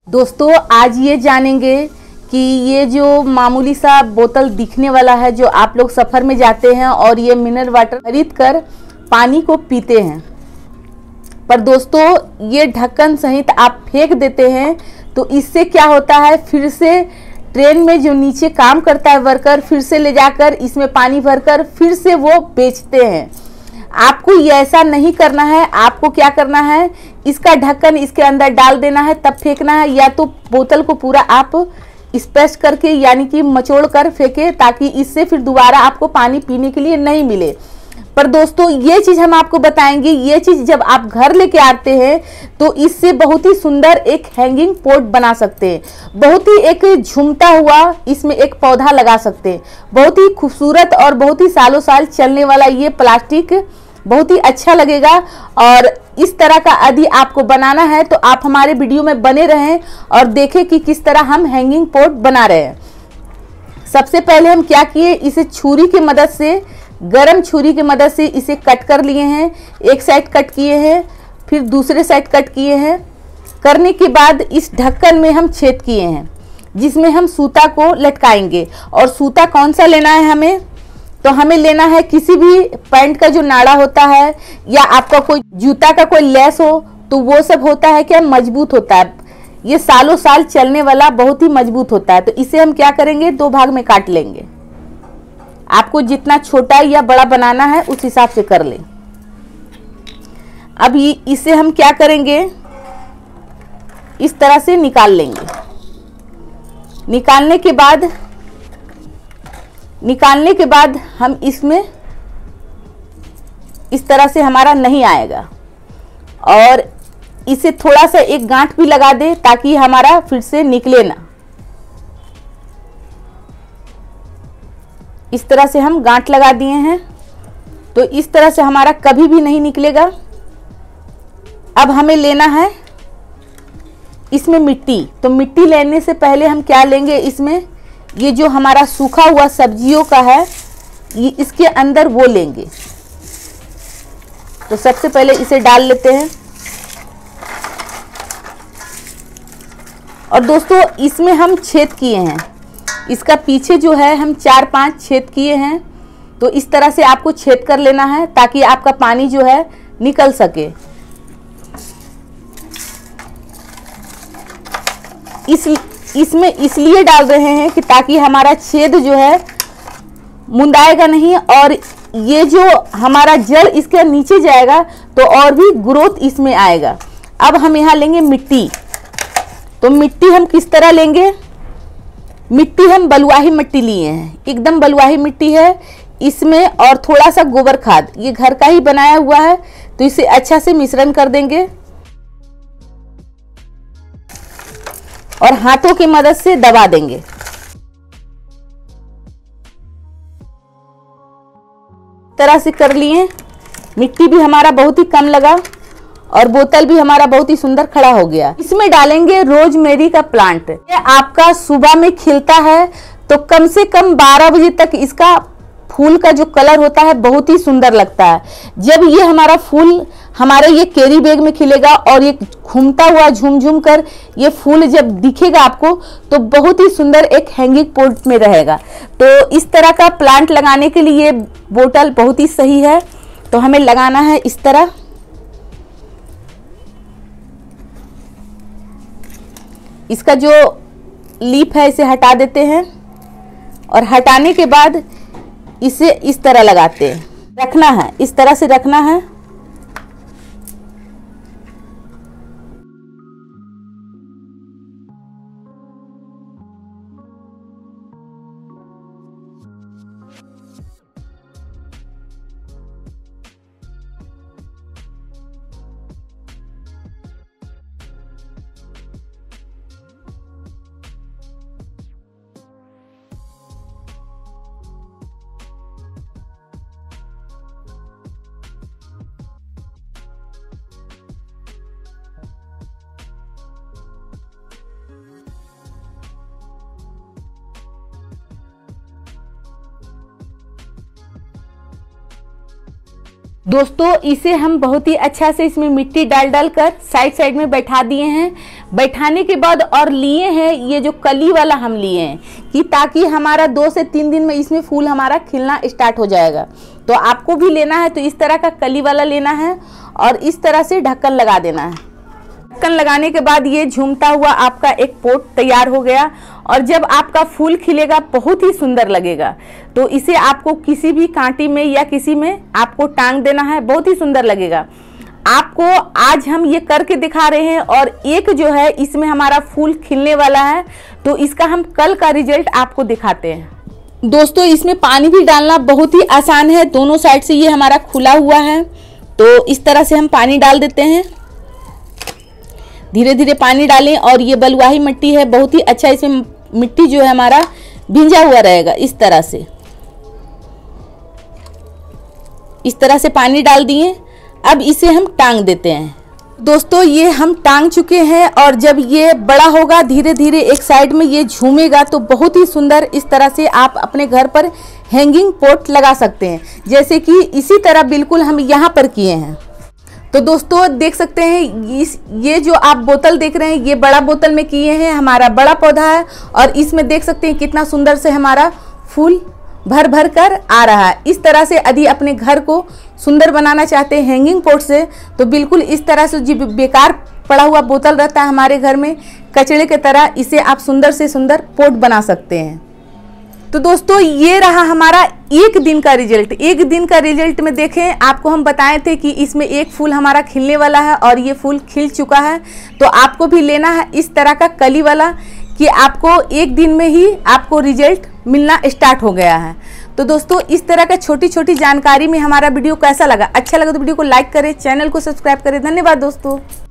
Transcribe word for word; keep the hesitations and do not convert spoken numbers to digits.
दोस्तों आज ये जानेंगे कि ये जो मामूली सा बोतल दिखने वाला है, जो आप लोग सफ़र में जाते हैं और ये मिनरल वाटर खरीद कर पानी को पीते हैं, पर दोस्तों ये ढक्कन सहित आप फेंक देते हैं तो इससे क्या होता है, फिर से ट्रेन में जो नीचे काम करता है वर्कर फिर से ले जाकर इसमें पानी भरकर फिर से वो बेचते हैं। आपको ये ऐसा नहीं करना है। आपको क्या करना है, इसका ढक्कन इसके अंदर डाल देना है, तब फेंकना है, या तो बोतल को पूरा आप स्पर्श करके यानी कि मचोड़ कर फेंके, ताकि इससे फिर दोबारा आपको पानी पीने के लिए नहीं मिले। पर दोस्तों ये चीज़ हम आपको बताएंगे, ये चीज़ जब आप घर लेके आते हैं तो इससे बहुत ही सुंदर एक हैंगिंग पॉट बना सकते हैं, बहुत ही एक झूमता हुआ इसमें एक पौधा लगा सकते हैं। बहुत ही खूबसूरत और बहुत ही सालों साल चलने वाला ये प्लास्टिक बहुत ही अच्छा लगेगा। और इस तरह का यदि आपको बनाना है तो आप हमारे वीडियो में बने रहें और देखें कि किस तरह हम हैंगिंग पॉट बना रहे हैं। सबसे पहले हम क्या किए, इसे छुरी की मदद से, गरम छुरी की मदद से इसे कट कर लिए हैं। एक साइड कट किए हैं, फिर दूसरे साइड कट किए हैं। करने के बाद इस ढक्कन में हम छेद किए हैं, जिसमें हम सूता को लटकाएंगे। और सूता कौन सा लेना है हमें, तो हमें लेना है किसी भी पैंट का जो नाड़ा होता है, या आपका कोई जूता का कोई लेस हो, तो वो सब होता है क्या, मजबूत होता है। ये सालों साल चलने वाला बहुत ही मजबूत होता है। तो इसे हम क्या करेंगे, दो भाग में काट लेंगे। आपको जितना छोटा या बड़ा बनाना है उस हिसाब से कर लें। अब इसे हम क्या करेंगे, इस तरह से निकाल लेंगे। निकालने के बाद निकालने के बाद हम इसमें इस तरह से हमारा नहीं आएगा, और इसे थोड़ा सा एक गांठ भी लगा दे ताकि हमारा फिर से निकले ना। इस तरह से हम गांठ लगा दिए हैं, तो इस तरह से हमारा कभी भी नहीं निकलेगा। अब हमें लेना है इसमें मिट्टी। तो मिट्टी लेने से पहले हम क्या लेंगे, इसमें ये जो हमारा सूखा हुआ सब्जियों का है, ये इसके अंदर वो लेंगे। तो सबसे पहले इसे डाल लेते हैं। और दोस्तों इसमें हम छेद किए हैं, इसका पीछे जो है हम चार पांच छेद किए हैं। तो इस तरह से आपको छेद कर लेना है ताकि आपका पानी जो है निकल सके। इस इसमें इसलिए डाल रहे हैं कि ताकि हमारा छेद जो है मुंदाएगा नहीं, और ये जो हमारा जड़ इसके नीचे जाएगा तो और भी ग्रोथ इसमें आएगा। अब हम यहाँ लेंगे मिट्टी। तो मिट्टी हम किस तरह लेंगे, मिट्टी हम बलुआही मिट्टी लिए हैं, एकदम बलुआही मिट्टी है इसमें, और थोड़ा सा गोबर खाद, ये घर का ही बनाया हुआ है। तो इसे अच्छा से मिश्रण कर देंगे और हाथों की मदद से दबा देंगे। तरह से कर लिए। मिट्टी भी हमारा बहुत ही कम लगा और बोतल भी हमारा बहुत ही सुंदर खड़ा हो गया। इसमें डालेंगे रोजमेरी का प्लांट। ये आपका सुबह में खिलता है तो कम से कम बारह बजे तक इसका फूल का जो कलर होता है बहुत ही सुंदर लगता है। जब ये हमारा फूल हमारे ये कैरी बैग में खिलेगा और ये घूमता हुआ झूम झूम कर ये फूल जब दिखेगा आपको, तो बहुत ही सुंदर एक हैंगिंग पॉट में रहेगा। तो इस तरह का प्लांट लगाने के लिए ये बोतल बहुत ही सही है। तो हमें लगाना है इस तरह। इसका जो लीफ है इसे हटा देते हैं, और हटाने के बाद इसे इस तरह लगाते हैं। रखना है, इस तरह से रखना है। दोस्तों इसे हम बहुत ही अच्छा से इसमें मिट्टी डाल डाल कर साइड साइड में बैठा दिए हैं। बैठाने के बाद और लिए हैं ये जो कली वाला हम लिए हैं कि ताकि हमारा दो से तीन दिन में इसमें फूल हमारा खिलना स्टार्ट हो जाएगा। तो आपको भी लेना है तो इस तरह का कली वाला लेना है और इस तरह से ढक्कन लगा देना है। ढक्कन लगाने के बाद ये झूमता हुआ आपका एक पोट तैयार हो गया और जब आपका फूल खिलेगा बहुत ही सुंदर लगेगा। तो इसे आपको किसी भी कांटी में या किसी में आपको टांग देना है, बहुत ही सुंदर लगेगा। आपको आज हम ये करके दिखा रहे हैं और एक जो है इसमें हमारा फूल खिलने वाला है, तो इसका हम कल का रिजल्ट आपको दिखाते हैं। दोस्तों इसमें पानी भी डालना बहुत ही आसान है, दोनों साइड से ये हमारा खुला हुआ है। तो इस तरह से हम पानी डाल देते हैं, धीरे धीरे पानी डालें। और ये बलुआही मिट्टी है, बहुत ही अच्छा इसमें मिट्टी जो है हमारा भिंजा हुआ रहेगा। इस तरह से इस तरह से पानी डाल दिए। अब इसे हम टांग देते हैं। दोस्तों ये हम टांग चुके हैं और जब ये बड़ा होगा धीरे धीरे एक साइड में ये झूमेगा तो बहुत ही सुंदर इस तरह से आप अपने घर पर हैंगिंग पॉट लगा सकते हैं, जैसे कि इसी तरह बिल्कुल हम यहाँ पर किए हैं। तो दोस्तों देख सकते हैं इस ये जो आप बोतल देख रहे हैं ये बड़ा बोतल में किए हैं, हमारा बड़ा पौधा है और इसमें देख सकते हैं कितना सुंदर से हमारा फूल भर भर कर आ रहा है। इस तरह से यदि अपने घर को सुंदर बनाना चाहते हैं हैंगिंग पॉट से तो बिल्कुल इस तरह से जो बेकार पड़ा हुआ बोतल रहता है हमारे घर में कचड़े की तरह, इसे आप सुंदर से सुंदर पॉट बना सकते हैं। तो दोस्तों ये रहा हमारा एक दिन का रिजल्ट। एक दिन का रिजल्ट में देखें, आपको हम बताए थे कि इसमें एक फूल हमारा खिलने वाला है और ये फूल खिल चुका है। तो आपको भी लेना है इस तरह का कली वाला कि आपको एक दिन में ही आपको रिजल्ट मिलना स्टार्ट हो गया है। तो दोस्तों इस तरह का छोटी छोटी जानकारी में हमारा वीडियो कैसा लगा? अच्छा लगा तो वीडियो को लाइक करें, चैनल को सब्सक्राइब करें। धन्यवाद दोस्तों।